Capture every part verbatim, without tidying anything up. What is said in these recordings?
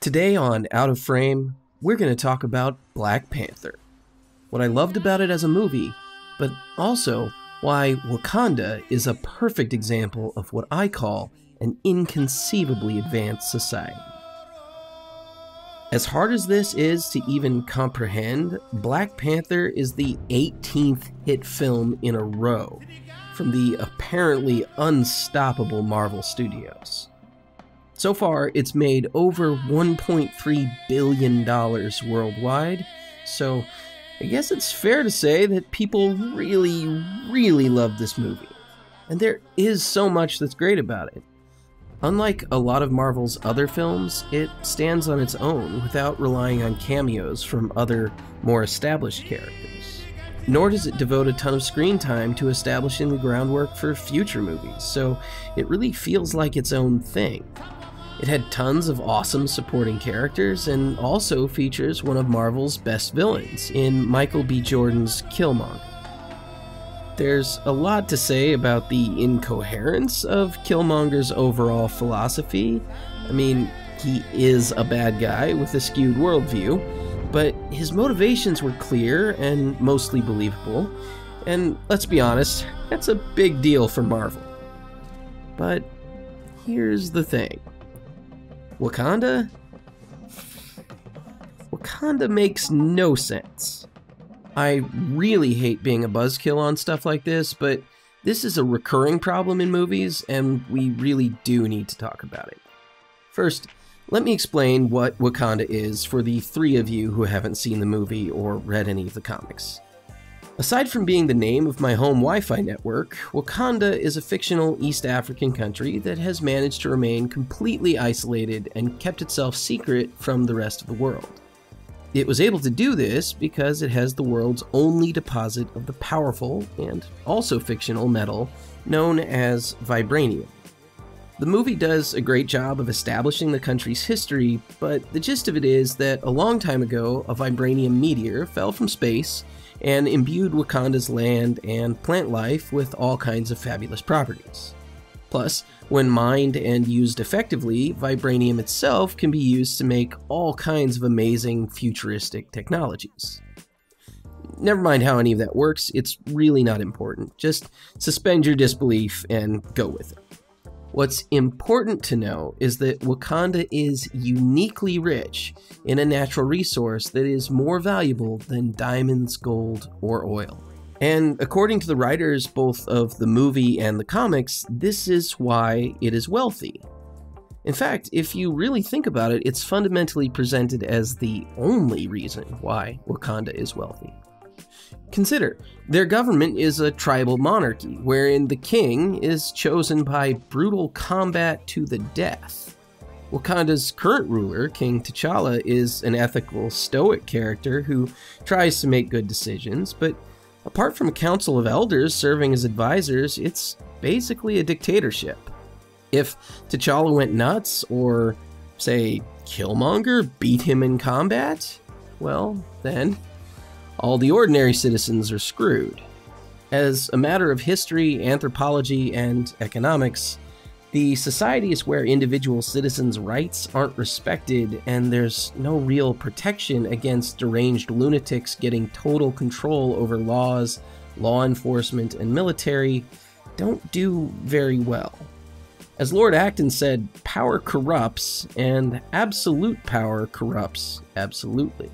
Today on Out of Frame, we're going to talk about Black Panther. What I loved about it as a movie, but also why Wakanda is a perfect example of what I call an inconceivably advanced society. As hard as this is to even comprehend, Black Panther is the eighteenth hit film in a row from the apparently unstoppable Marvel Studios. So far, it's made over one point three billion dollars worldwide, so I guess it's fair to say that people really, really love this movie. And there is so much that's great about it. Unlike a lot of Marvel's other films, it stands on its own without relying on cameos from other, more established characters. Nor does it devote a ton of screen time to establishing the groundwork for future movies, so it really feels like its own thing. It had tons of awesome supporting characters and also features one of Marvel's best villains in Michael B. Jordan's Killmonger. There's a lot to say about the incoherence of Killmonger's overall philosophy. I mean, he is a bad guy with a skewed worldview, but his motivations were clear and mostly believable, and let's be honest, that's a big deal for Marvel. But here's the thing. Wakanda? Wakanda makes no sense. I really hate being a buzzkill on stuff like this, but this is a recurring problem in movies, and we really do need to talk about it. First, let me explain what Wakanda is for the three of you who haven't seen the movie or read any of the comics. Aside from being the name of my home Wi-Fi network, Wakanda is a fictional East African country that has managed to remain completely isolated and kept itself secret from the rest of the world. It was able to do this because it has the world's only deposit of the powerful, and also fictional, metal known as vibranium. The movie does a great job of establishing the country's history, but the gist of it is that a long time ago, a vibranium meteor fell from space and imbued Wakanda's land and plant life with all kinds of fabulous properties. Plus, when mined and used effectively, vibranium itself can be used to make all kinds of amazing futuristic technologies. Never mind how any of that works, it's really not important. Just suspend your disbelief and go with it. What's important to know is that Wakanda is uniquely rich in a natural resource that is more valuable than diamonds, gold, or oil. And according to the writers both of the movie and the comics, this is why it is wealthy. In fact, if you really think about it, it's fundamentally presented as the only reason why Wakanda is wealthy. Consider, their government is a tribal monarchy, wherein the king is chosen by brutal combat to the death. Wakanda's current ruler, King T'Challa, is an ethical, stoic character who tries to make good decisions, but apart from a council of elders serving as advisors, it's basically a dictatorship. If T'Challa went nuts, or, say, Killmonger beat him in combat, well, then all the ordinary citizens are screwed. As a matter of history, anthropology, and economics, the societies where individual citizens' rights aren't respected and there's no real protection against deranged lunatics getting total control over laws, law enforcement, and military don't do very well. As Lord Acton said, power corrupts, and absolute power corrupts absolutely.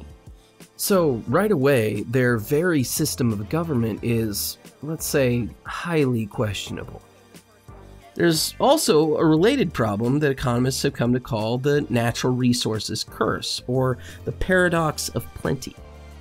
So, right away, their very system of government is, let's say, highly questionable. There's also a related problem that economists have come to call the natural resources curse, or the paradox of plenty.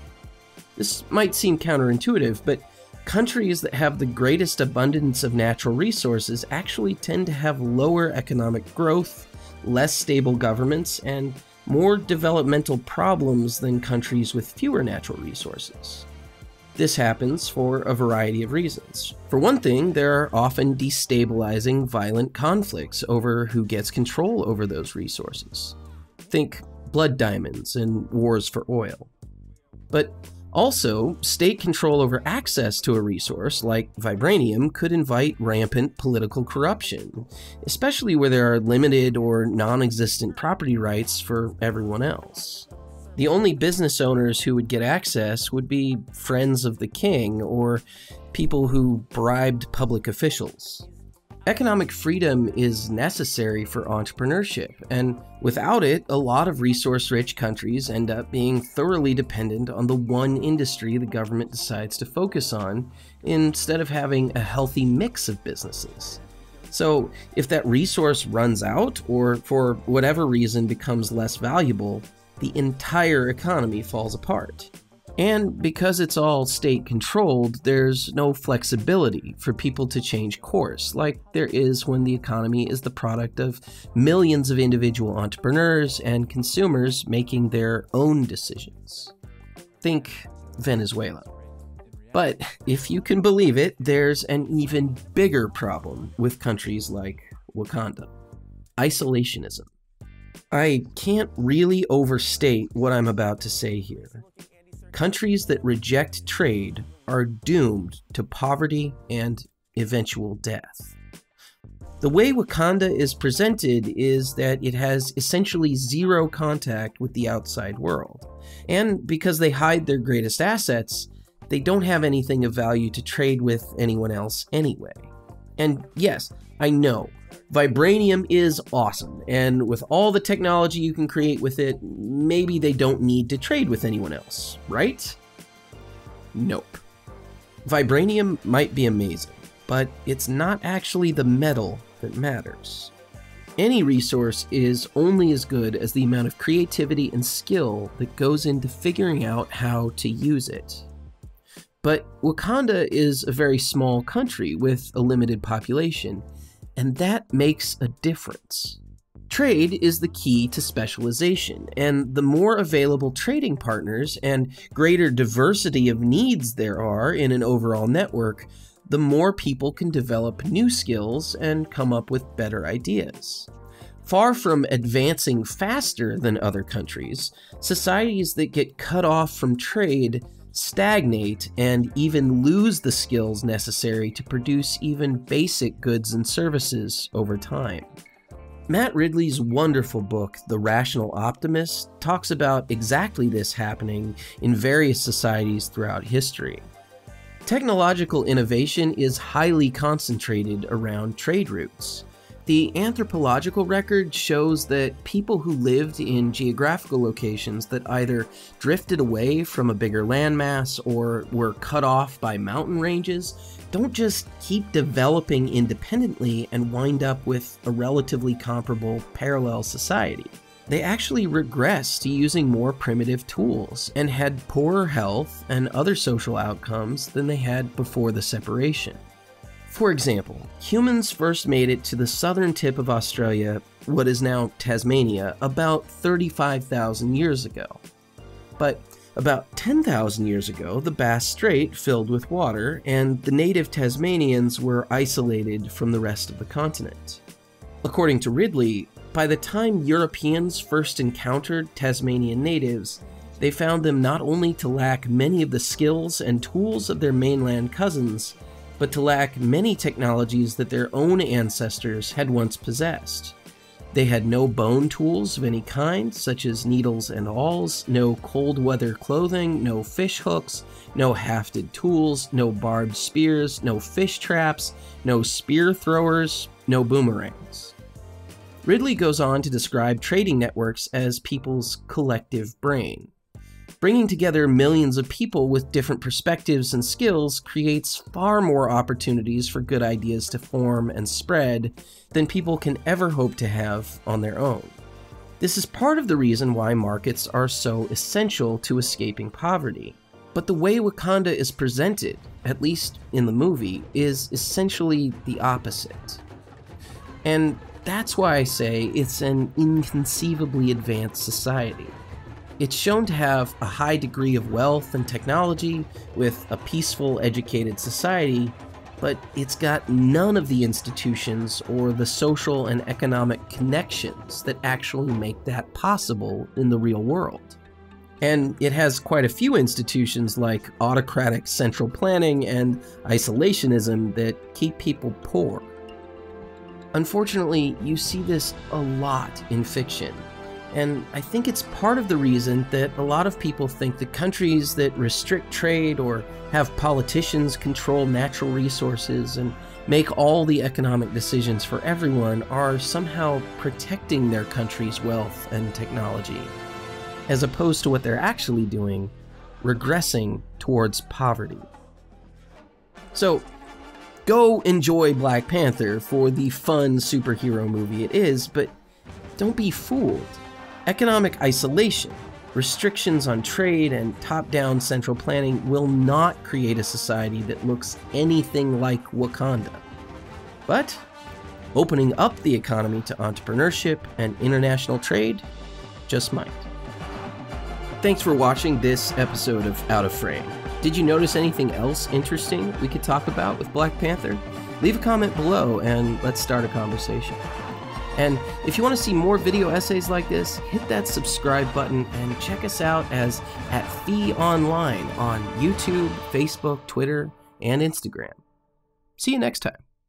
This might seem counterintuitive, but countries that have the greatest abundance of natural resources actually tend to have lower economic growth, less stable governments, and more developmental problems than countries with fewer natural resources. This happens for a variety of reasons. For one thing, there are often destabilizing, violent conflicts over who gets control over those resources. Think blood diamonds and wars for oil. But Also, state control over access to a resource like vibranium could invite rampant political corruption, especially where there are limited or non-existent property rights for everyone else. The only business owners who would get access would be friends of the king or people who bribed public officials. Economic freedom is necessary for entrepreneurship, and without it, a lot of resource-rich countries end up being thoroughly dependent on the one industry the government decides to focus on, instead of having a healthy mix of businesses. So, if that resource runs out, or for whatever reason becomes less valuable, the entire economy falls apart. And because it's all state-controlled, there's no flexibility for people to change course, like there is when the economy is the product of millions of individual entrepreneurs and consumers making their own decisions. Think Venezuela. But if you can believe it, there's an even bigger problem with countries like Wakanda: isolationism. I can't really overstate what I'm about to say here. Countries that reject trade are doomed to poverty and eventual death. The way Wakanda is presented is that it has essentially zero contact with the outside world, and because they hide their greatest assets, they don't have anything of value to trade with anyone else anyway. And yes, I know, vibranium is awesome, and with all the technology you can create with it, maybe they don't need to trade with anyone else, right? Nope. Vibranium might be amazing, but it's not actually the metal that matters. Any resource is only as good as the amount of creativity and skill that goes into figuring out how to use it. But Wakanda is a very small country with a limited population, and that makes a difference. Trade is the key to specialization, and the more available trading partners and greater diversity of needs there are in an overall network, the more people can develop new skills and come up with better ideas. Far from advancing faster than other countries, societies that get cut off from trade stagnate and even lose the skills necessary to produce even basic goods and services over time. Matt Ridley's wonderful book, The Rational Optimist, talks about exactly this happening in various societies throughout history. Technological innovation is highly concentrated around trade routes. The anthropological record shows that people who lived in geographical locations that either drifted away from a bigger landmass or were cut off by mountain ranges don't just keep developing independently and wind up with a relatively comparable parallel society. They actually regress to using more primitive tools and had poorer health and other social outcomes than they had before the separation. For example, humans first made it to the southern tip of Australia, what is now Tasmania, about thirty-five thousand years ago. But about ten thousand years ago, the Bass Strait filled with water, and the native Tasmanians were isolated from the rest of the continent. According to Ridley, by the time Europeans first encountered Tasmanian natives, they found them not only to lack many of the skills and tools of their mainland cousins, but to lack many technologies that their own ancestors had once possessed. They had no bone tools of any kind, such as needles and awls, no cold weather clothing, no fish hooks, no hafted tools, no barbed spears, no fish traps, no spear throwers, no boomerangs. Ridley goes on to describe trading networks as people's collective brain. Bringing together millions of people with different perspectives and skills creates far more opportunities for good ideas to form and spread than people can ever hope to have on their own. This is part of the reason why markets are so essential to escaping poverty. But the way Wakanda is presented, at least in the movie, is essentially the opposite. And that's why I say it's an inconceivably advanced society. It's shown to have a high degree of wealth and technology, with a peaceful, educated society, but it's got none of the institutions or the social and economic connections that actually make that possible in the real world. And it has quite a few institutions like autocratic central planning and isolationism that keep people poor. Unfortunately, you see this a lot in fiction, and I think it's part of the reason that a lot of people think the countries that restrict trade or have politicians control natural resources and make all the economic decisions for everyone are somehow protecting their country's wealth and technology, as opposed to what they're actually doing, regressing towards poverty. So, go enjoy Black Panther for the fun superhero movie it is, but don't be fooled. Economic isolation, restrictions on trade, and top-down central planning will not create a society that looks anything like Wakanda. But opening up the economy to entrepreneurship and international trade just might. Thanks for watching this episode of Out of Frame. Did you notice anything else interesting we could talk about with Black Panther? Leave a comment below and let's start a conversation. And if you want to see more video essays like this, hit that subscribe button and check us out as at Fee Online on YouTube, Facebook, Twitter, and Instagram. See you next time.